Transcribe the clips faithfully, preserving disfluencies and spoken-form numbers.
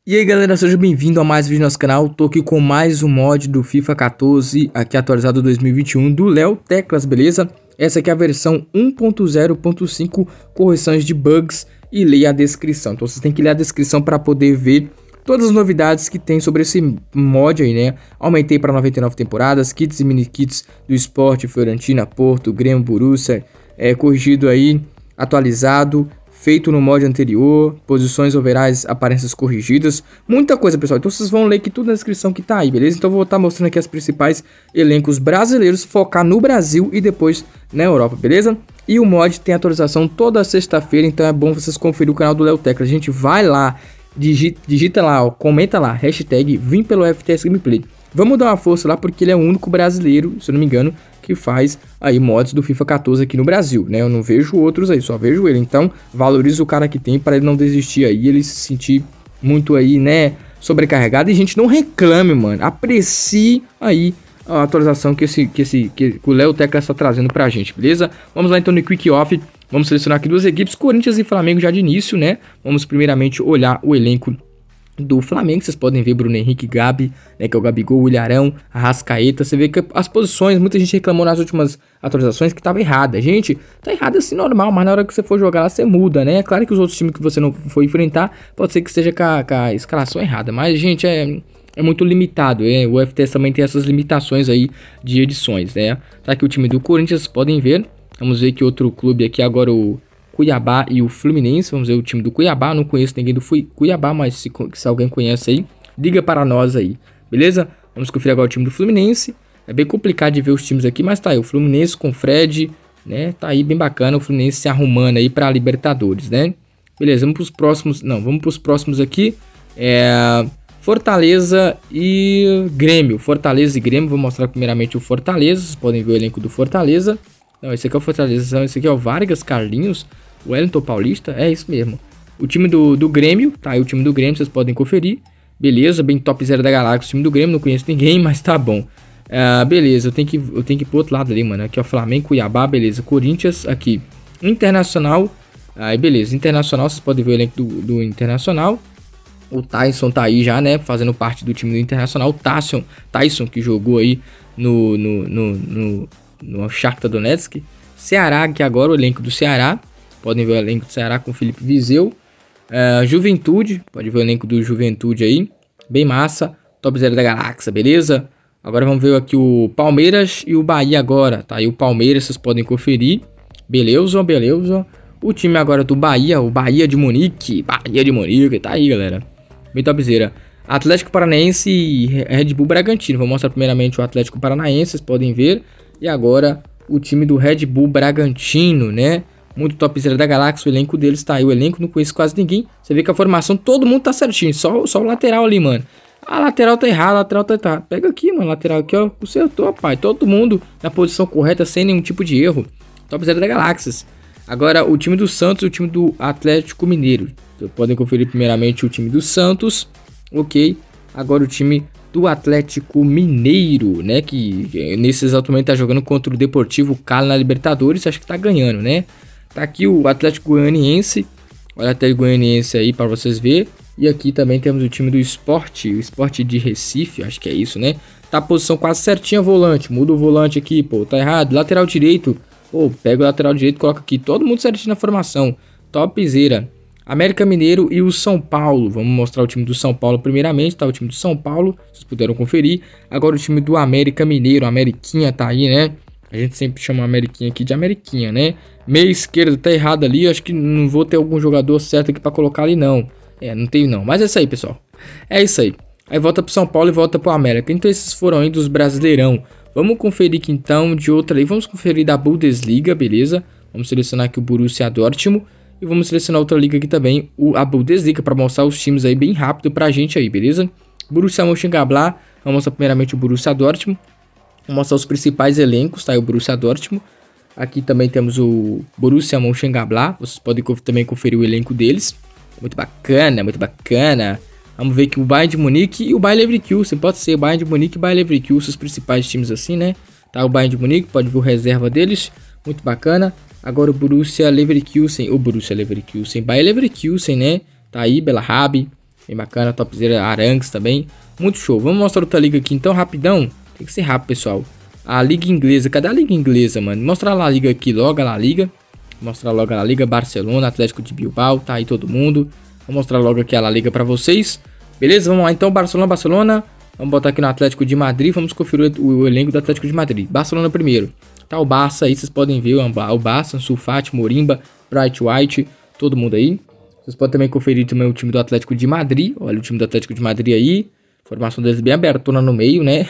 E aí galera, seja bem-vindo a mais um vídeo no nosso canal. Tô aqui com mais um mod do FIFA quatorze, aqui atualizado dois mil e vinte e um, do Léo Teclas, beleza? Essa aqui é a versão um ponto zero ponto cinco, correções de bugs, e leia a descrição. Então vocês têm que ler a descrição para poder ver todas as novidades que tem sobre esse mod aí, né? Aumentei para noventa e nove temporadas, kits e mini kits do Sport, Fiorentina, Porto, Grêmio, Borussia, é, corrigido aí, atualizado, feito no mod anterior, posições overais, aparências corrigidas, muita coisa, pessoal. Então vocês vão ler aqui tudo na descrição que tá aí, beleza? Então eu vou estar mostrando aqui as principais elencos brasileiros, focar no Brasil e depois na Europa, beleza? E o mod tem atualização toda sexta-feira, então é bom vocês conferir o canal do Léo Teclas. A gente vai lá, digita, digita lá, ó, comenta lá, hashtag vim pelo F T S Gameplay. Vamos dar uma força lá porque ele é o único brasileiro, se eu não me engano, que faz aí mods do FIFA quatorze aqui no Brasil, né? Eu não vejo outros aí, só vejo ele. Então, valoriza o cara que tem para ele não desistir aí, ele se sentir muito aí, né, sobrecarregado. E gente, não reclame, mano. Aprecie aí a atualização que esse que esse que o Léo Teclas está trazendo pra gente, beleza? Vamos lá então no Quick Off. Vamos selecionar aqui duas equipes, Corinthians e Flamengo já de início, né? Vamos primeiramente olhar o elenco do Flamengo. Vocês podem ver Bruno Henrique, Gabi, né, que é o Gabigol, o Ilharão, Arrascaeta. Você vê que as posições, muita gente reclamou nas últimas atualizações que tava errada. Gente, tá errado assim normal, mas na hora que você for jogar lá, você muda, né? É claro que os outros times que você não for enfrentar, pode ser que seja com a, com a escalação errada, mas, gente, é... é muito limitado, é? O F T S também tem essas limitações aí de edições, né? Tá aqui o time do Corinthians, vocês podem ver. Vamos ver que outro clube aqui agora, o Cuiabá e o Fluminense. Vamos ver o time do Cuiabá. Não conheço ninguém do Cuiabá, mas se, se alguém conhece aí, diga para nós aí, beleza? Vamos conferir agora o time do Fluminense. É bem complicado de ver os times aqui, mas tá aí o Fluminense com o Fred, né? Tá aí bem bacana o Fluminense se arrumando aí para Libertadores, né? Beleza, vamos para os próximos. Não, vamos para os próximos aqui. É... Fortaleza e Grêmio. Fortaleza e Grêmio. Vou mostrar primeiramente o Fortaleza. Vocês podem ver o elenco do Fortaleza. Não, esse aqui é o Fortaleza. Esse aqui é o Vargas, Carlinhos, o Wellington Paulista. É isso mesmo. O time do, do Grêmio. Tá aí o time do Grêmio. Vocês podem conferir. Beleza, bem top zero da galáxia. O time do Grêmio. Não conheço ninguém, mas tá bom. Uh, beleza, eu tenho, que, eu tenho que ir pro outro lado ali, mano. Aqui é o Flamengo, Cuiabá. Beleza, Corinthians. Aqui, Internacional. Aí, beleza. Internacional. Vocês podem ver o elenco do, do Internacional. O Tyson tá aí já, né, fazendo parte do time do Internacional. O Tyson, Tyson que jogou aí no, no, no, no, no Shakhtar Donetsk. Ceará, que agora o elenco do Ceará. Podem ver o elenco do Ceará com o Felipe Viseu. Uh, Juventude, pode ver o elenco do Juventude aí. Bem massa, top zero da galáxia, beleza? Agora vamos ver aqui o Palmeiras e o Bahia agora. Tá aí o Palmeiras, vocês podem conferir. Beleza, beleza. O time agora do Bahia, o Bahia de Munique. Bahia de Munique, tá aí, galera. Bem topzera. Atlético Paranaense e Red Bull Bragantino. Vou mostrar primeiramente o Atlético Paranaense, vocês podem ver. E agora o time do Red Bull Bragantino, né? Muito topzera da galáxia, o elenco deles tá aí. O elenco não conheço quase ninguém. Você vê que a formação, todo mundo tá certinho. Só, só o lateral ali, mano. A lateral tá errada, a lateral tá errada. Pega aqui, mano, lateral aqui, ó. Consertou, pai. Todo mundo na posição correta, sem nenhum tipo de erro. Topzera da galáxias. Agora o time do Santos e o time do Atlético Mineiro. Então, podem conferir primeiramente o time do Santos. Ok. Agora o time do Atlético Mineiro, né? Que nesse exato momento tá jogando contra o Deportivo Cali na Libertadores. Acho que tá ganhando, né? Tá aqui o Atlético Goianiense. Olha o Atlético Goianiense aí para vocês verem. E aqui também temos o time do Sport. O Sport de Recife, acho que é isso, né? Tá a posição quase certinha, volante. Muda o volante aqui, pô. Tá errado. Lateral direito. Pô, pega o lateral direito e coloca aqui. Todo mundo certinho na formação. Topzera. América Mineiro e o São Paulo. Vamos mostrar o time do São Paulo primeiramente. Tá o time do São Paulo. Vocês puderam conferir. Agora o time do América Mineiro. A Ameriquinha tá aí, né? A gente sempre chama a Ameriquinha aqui de Ameriquinha, né? Meia esquerda tá errado ali. Acho que não vou ter algum jogador certo aqui pra colocar ali, não. É, não tenho não. Mas é isso aí, pessoal. É isso aí. Aí volta pro São Paulo e volta pro América. Então esses foram aí dos Brasileirão. Vamos conferir aqui então de outra aí. Vamos conferir da Bundesliga, beleza? Vamos selecionar aqui o Borussia Dortmund. E vamos selecionar outra liga aqui também, o, a Bundesliga, para mostrar os times aí bem rápido pra gente aí, beleza? Borussia Mönchengladbach. Vamos mostrar primeiramente o Borussia Dortmund. Vamos mostrar os principais elencos, tá? Aí o Borussia Dortmund. Aqui também temos o Borussia Mönchengladbach. Vocês podem também conferir o elenco deles. Muito bacana, muito bacana. Vamos ver que o Bayern de Munique e o Bayer Leverkusen. Pode ser o Bayern de Munique e o Bayer Leverkusen, os principais times assim, né? Tá o Bayern de Munique, pode ver o reserva deles. Muito bacana. Agora o Borussia Leverkusen, o Borussia Leverkusen, Bayer Leverkusen, né? Tá aí, Bellarabi. Bem bacana, topzera Arangues também. Muito show. Vamos mostrar outra liga aqui então, rapidão. Tem que ser rápido, pessoal. A liga inglesa. Cadê a liga inglesa, mano? Mostrar a La Liga aqui logo, a La Liga. Mostrar logo a La Liga, Barcelona, Atlético de Bilbao. Tá aí todo mundo. Vou mostrar logo aqui a La Liga pra vocês. Beleza? Vamos lá então, Barcelona, Barcelona. Vamos botar aqui no Atlético de Madrid. Vamos conferir o, o elenco do Atlético de Madrid. Barcelona primeiro. Tá o Barça aí, vocês podem ver. O Barça, Sulfate, Morimba, Bright White. Todo mundo aí. Vocês podem também conferir também o time do Atlético de Madrid. Olha o time do Atlético de Madrid aí. Formação deles bem abertona no meio, né?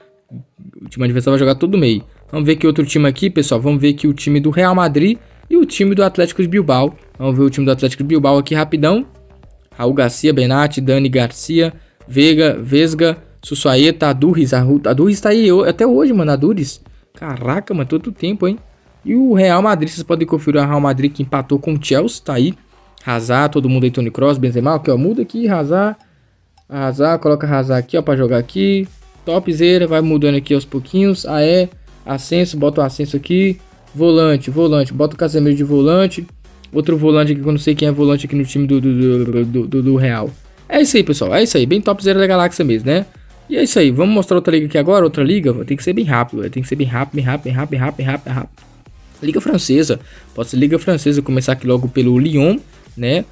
O time adversário vai jogar todo no meio. Vamos ver que outro time aqui, pessoal. Vamos ver aqui o time do Real Madrid e o time do Atlético de Bilbao. Vamos ver o time do Atlético de Bilbao aqui rapidão. Raul Garcia, Benatti, Dani Garcia, Veiga, Vesga, Sussuaeta, Adurris. Adurris tá aí até hoje, mano. Adurris. Caraca, mano. Todo tempo, hein? E o Real Madrid, vocês podem conferir o Real Madrid que empatou com o Chelsea. Tá aí. Hazard, todo mundo aí. Toni Kroos, Benzema. Aqui, ó. Muda aqui, Hazard. Hazard, coloca Hazard aqui, ó. Pra jogar aqui. Topzera, vai mudando aqui aos pouquinhos. Ah, é. Ascenso, bota o Ascenso aqui. Volante, volante. Bota o Casemiro de volante. Outro volante aqui que eu não sei quem é volante aqui no time do, do, do, do, do, do Real. É isso aí, pessoal. É isso aí. Bem topzera da galáxia mesmo, né? E é isso aí. Vamos mostrar outra liga aqui agora. Outra liga. Tem que ser bem rápido. Tem que ser bem rápido, bem rápido, bem rápido, bem rápido, bem rápido, bem rápido. Liga francesa. Pode ser liga francesa. Começar aqui logo pelo Lyon, né?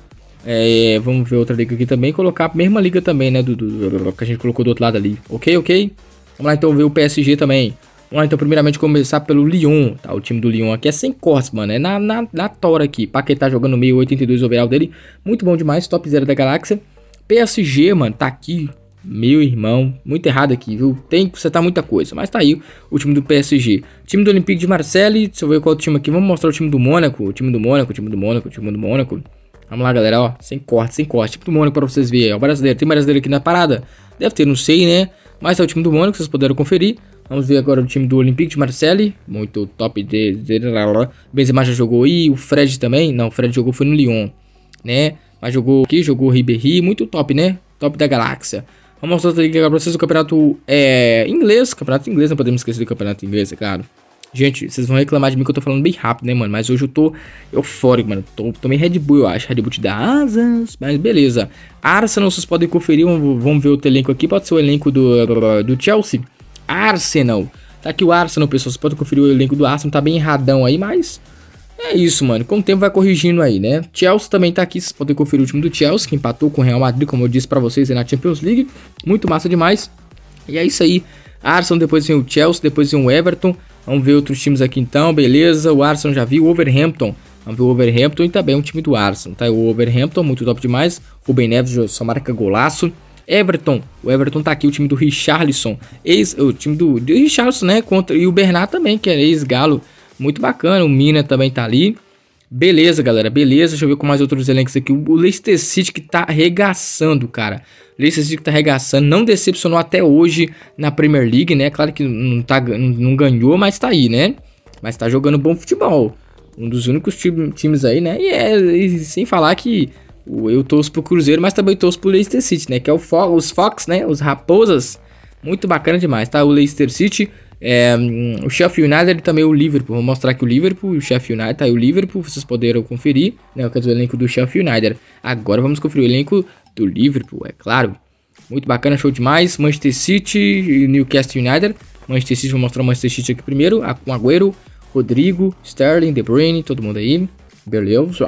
É, vamos ver outra liga aqui também. Colocar a mesma liga também, né? Do, do, do, que a gente colocou do outro lado ali. Ok, ok? Vamos lá então ver o P S G também. Vamos lá então primeiramente começar pelo Lyon. Tá, o time do Lyon aqui é sem cortes, mano. É na, na, na tora aqui. Paquetá jogando meio oitenta e dois overall dele. Muito bom demais. Top zero da galáxia. P S G, mano. Tá aqui. Meu irmão. Muito errado aqui, viu? Tem que acertar muita coisa. Mas tá aí o time do P S G. Time do Olympique de Marseille. Deixa eu ver qual time aqui. Vamos mostrar o time do Mônaco. O time do Mônaco. O time do Mônaco. O time do Mônaco. Vamos lá, galera, ó, sem corte, sem corte, tipo do Mônaco pra vocês verem, ó, o brasileiro, tem brasileiro aqui na parada? Deve ter, não sei, né, mas é o time do Mônaco, vocês puderam conferir. Vamos ver agora o time do Olympique de Marseille, muito top, de, de, de, Benzema já jogou aí, o Fred também, não, o Fred jogou foi no Lyon, né, mas jogou aqui, jogou Ribéry, muito top, né, top da galáxia. Vamos mostrar outra liga pra vocês, o campeonato é, inglês, campeonato inglês, não podemos esquecer do campeonato inglês, é claro. Gente, vocês vão reclamar de mim que eu tô falando bem rápido, né, mano? Mas hoje eu tô eufórico, mano. Tô, tô meio Red Bull, eu acho. Red Bull te dá asas, mas beleza. Arsenal, vocês podem conferir. Vamos, vamos ver o elenco aqui. Pode ser o elenco do, do Chelsea. Arsenal. Tá aqui o Arsenal, pessoal. Vocês podem conferir o elenco do Arsenal. Tá bem erradão aí, mas é isso, mano. Com o tempo vai corrigindo aí, né? Chelsea também tá aqui. Vocês podem conferir o time do Chelsea, que empatou com o Real Madrid, como eu disse pra vocês aí na Champions League. Muito massa demais. E é isso aí. Arsenal, depois vem o Chelsea, depois vem o Everton. Vamos ver outros times aqui então, beleza. O Arsenal já viu, o Wolverhampton. Vamos ver o Wolverhampton e também um time do Arsenal, tá? O Wolverhampton, muito top demais. Rubem Neves só marca golaço. Everton, o Everton tá aqui, o time do Richarlison. Ex, o time do, do Richarlison, né? Contra, e o Bernat também, que é ex-galo. Muito bacana, o Mina também tá ali. Beleza, galera, beleza. Deixa eu ver com mais outros elencos aqui. O Leicester City que tá arregaçando, cara. Leicester City que tá arregaçando. Não decepcionou até hoje na Premier League, né? Claro que não, tá, não ganhou, mas tá aí, né? Mas tá jogando bom futebol. Um dos únicos time, times aí, né? E, é, e sem falar que eu torço pro Cruzeiro, mas também torço pro Leicester City, né? Que é o Fo os Fox, né? Os Raposas. Muito bacana demais, tá? O Leicester City... É, o Sheffield United e também o Liverpool. Vou mostrar aqui o Liverpool e o Sheffield United. Tá aí o Liverpool, vocês poderão conferir, né? Quer dizer, o elenco do Sheffield United. Agora vamos conferir o elenco do Liverpool, é claro. Muito bacana, show demais. Manchester City e Newcastle United. Manchester City, vou mostrar o Manchester City aqui primeiro. Com Agüero, Rodrigo, Sterling, De Bruyne, todo mundo aí. Beleza.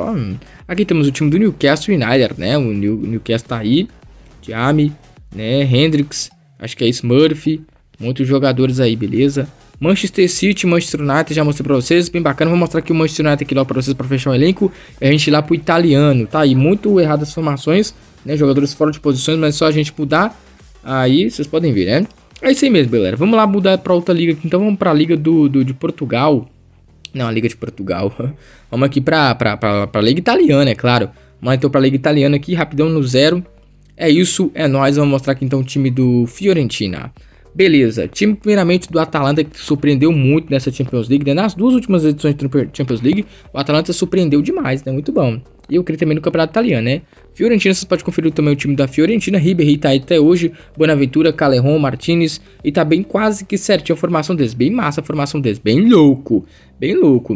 Aqui temos o time do Newcastle United, né? O Newcastle tá aí. Diame, né? Hendricks, acho que é Smurf. Muitos jogadores aí, beleza? Manchester City, Manchester United, já mostrei pra vocês, bem bacana. Vou mostrar aqui o Manchester United aqui lá pra vocês, pra fechar o elenco. E a gente ir lá pro italiano, tá aí, muito erradas as formações, né? Jogadores fora de posições, mas só a gente mudar. Aí, vocês podem ver, né? É isso aí mesmo, galera. Vamos lá mudar pra outra liga aqui, então vamos pra liga do, do, de Portugal. Não, a liga de Portugal. Vamos aqui pra, pra, pra, pra liga italiana, é claro. Vamos lá então pra liga italiana aqui, rapidão no zero. É isso, é nóis. Vamos mostrar aqui então o time do Fiorentina. Beleza, time primeiramente do Atalanta que surpreendeu muito nessa Champions League, né? Nas duas últimas edições da Champions League, o Atalanta surpreendeu demais, né? Muito bom. E eu creio também no campeonato italiano, né? Fiorentina, vocês podem conferir também o time da Fiorentina. Ribéry tá aí até hoje, Bonaventura, Callejon, Martinez. E tá bem quase que certinho a formação deles. Bem massa a formação deles, bem louco, bem louco.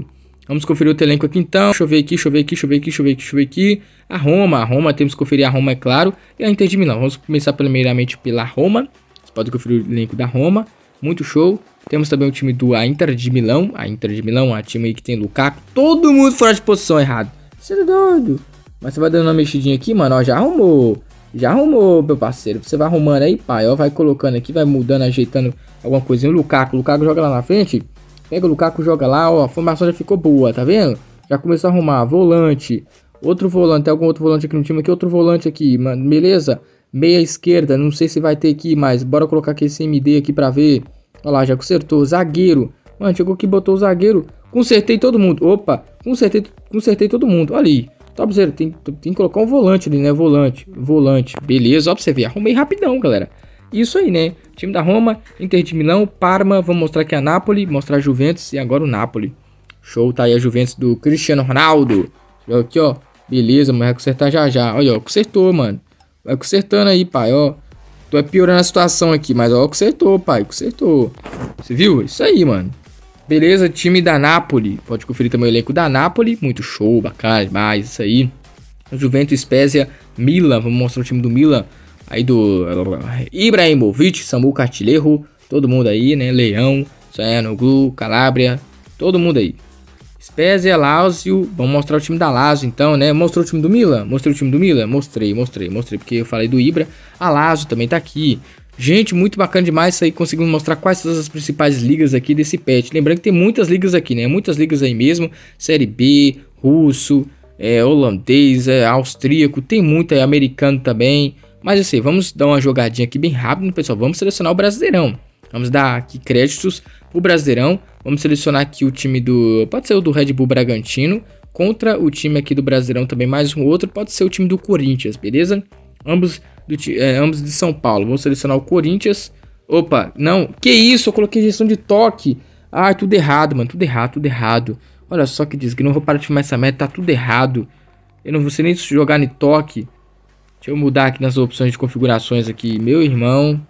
Vamos conferir outro elenco aqui então. Deixa eu ver aqui, deixa eu ver aqui, deixa eu ver aqui, deixa eu ver aqui, deixa eu ver aqui. A Roma, a Roma, temos que conferir a Roma, é claro. E a Inter de Milão. Vamos começar primeiramente pela Roma. Você pode conferir o elenco da Roma. Muito show. Temos também o time do a Inter de Milão. A Inter de Milão, a time aí que tem Lukaku. Todo mundo fora de posição errado. Você é doido. Mas você vai dando uma mexidinha aqui, mano. Ó, já arrumou. Já arrumou, meu parceiro. Você vai arrumando aí, pai. Ó, vai colocando aqui, vai mudando, ajeitando alguma coisinha. O Lukaku, o Lukaku joga lá na frente. Pega o Lukaku, joga lá, ó, a formação já ficou boa, tá vendo? Já começou a arrumar, volante, outro volante, tem algum outro volante aqui no time aqui, outro volante aqui, mano, beleza? Meia esquerda, não sei se vai ter aqui, mas bora colocar aqui esse M D aqui pra ver. Olha lá, já consertou, zagueiro, mano, chegou aqui, botou o zagueiro, consertei todo mundo, opa, consertei, consertei todo mundo, olha aí. Top zero, tem, tem que colocar um volante ali, né, volante, volante, beleza, ó pra você ver, arrumei rapidão, galera. Isso aí, né? Time da Roma, Inter de Milão, Parma, vamos mostrar aqui a Napoli, mostrar a Juventus e agora o Napoli. Show, tá aí a Juventus do Cristiano Ronaldo. Aqui, ó, beleza, mas vai consertar já já. Olha, ó, consertou, mano. Vai consertando aí, pai, ó. Tô é piorando a situação aqui, mas ó, consertou, pai, consertou. Você viu? Isso aí, mano. Beleza, time da Napoli. Pode conferir também o elenco da Napoli. Muito show, bacana demais, isso aí. Juventus, Spezia, Milan, vamos mostrar o time do Milan. Aí do Ibrahimovic, Samu Cartilheiro, todo mundo aí, né? Leão, Soyanoglu, Calabria, todo mundo aí. Spezia, Lazio, vamos mostrar o time da Lazio então, né? Mostrou o time do Milan? Mostrei o time do Milan? Mostrei, mostrei, mostrei, porque eu falei do Ibra. A Lazio também tá aqui. Gente, muito bacana demais isso aí, conseguimos mostrar quais são as principais ligas aqui desse patch. Lembrando que tem muitas ligas aqui, né? Muitas ligas aí mesmo, Série B, russo, é, holandês, é, austríaco, tem muito aí, americano também. Mas eu sei, vamos dar uma jogadinha aqui bem rápido, pessoal. Vamos selecionar o Brasileirão. Vamos dar aqui créditos pro Brasileirão. Vamos selecionar aqui o time do... Pode ser o do Red Bull Bragantino. Contra o time aqui do Brasileirão também, mais um outro. Pode ser o time do Corinthians, beleza? Ambos, do, é, ambos de São Paulo. Vamos selecionar o Corinthians. Opa, não. Que isso? Eu coloquei gestão de toque. Ah, tudo errado, mano. Tudo errado, tudo errado. Olha só que diz que não vou parar de filmar essa meta. Tá tudo errado. Eu não vou nem jogar em toque. Deixa eu mudar aqui nas opções de configurações aqui, meu irmão.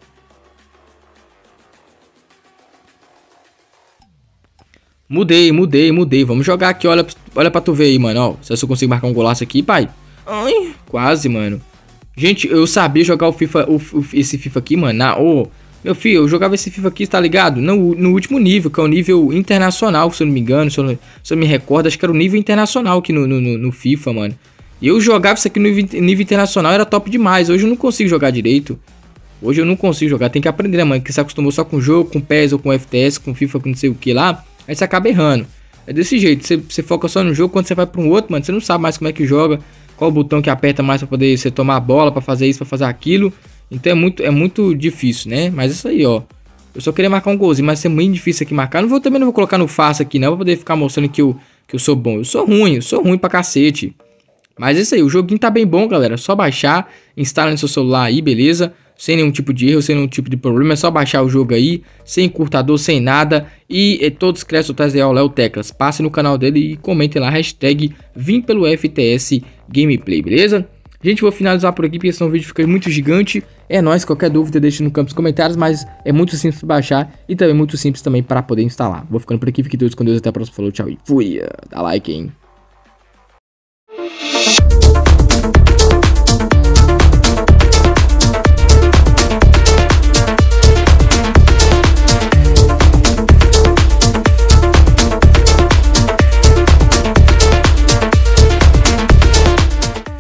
Mudei, mudei, mudei. Vamos jogar aqui, olha, olha pra tu ver aí, mano. Ó, se eu consigo marcar um golaço aqui, pai. Ai, quase, mano. Gente, eu sabia jogar o FIFA, o, o, esse FIFA aqui, mano. Na, oh, meu filho, eu jogava esse FIFA aqui, tá ligado? No, no último nível, que é o nível internacional, se eu não me engano, se eu, se eu me recordo. Acho que era o nível internacional aqui no, no, no FIFA, mano. E eu jogava isso aqui no nível internacional, era top demais. Hoje eu não consigo jogar direito. Hoje eu não consigo jogar, tem que aprender, né, mano? Que você acostumou só com o jogo, com P E S ou com F T S, com FIFA, com não sei o que lá. Aí você acaba errando. É desse jeito, você, você foca só no jogo, quando você vai pra um outro, mano, você não sabe mais como é que joga. Qual o botão que aperta mais pra poder você tomar a bola, pra fazer isso, pra fazer aquilo. Então é muito, é muito difícil, né? Mas isso aí, ó. Eu só queria marcar um golzinho, mas é muito difícil aqui marcar. Não vou, também não vou colocar no fácil aqui, não, pra poder ficar mostrando que eu, que eu sou bom. Eu sou ruim, eu sou ruim pra cacete. Mas é isso aí, o joguinho tá bem bom, galera. É só baixar, instala no seu celular aí, beleza? Sem nenhum tipo de erro, sem nenhum tipo de problema. É só baixar o jogo aí, sem encurtador, sem nada. E é, todos crescem atrás de Léo Teclas. Passe no canal dele e comentem lá, hashtag Vim pelo F T S Gameplay, beleza? Gente, vou finalizar por aqui, porque senão o vídeo fica muito gigante. É nóis, qualquer dúvida deixe no campo dos comentários, mas é muito simples para baixar e também muito simples também para poder instalar. Vou ficando por aqui, fiquem todos com Deus, até a próxima, falou, tchau e fui. Dá like, hein?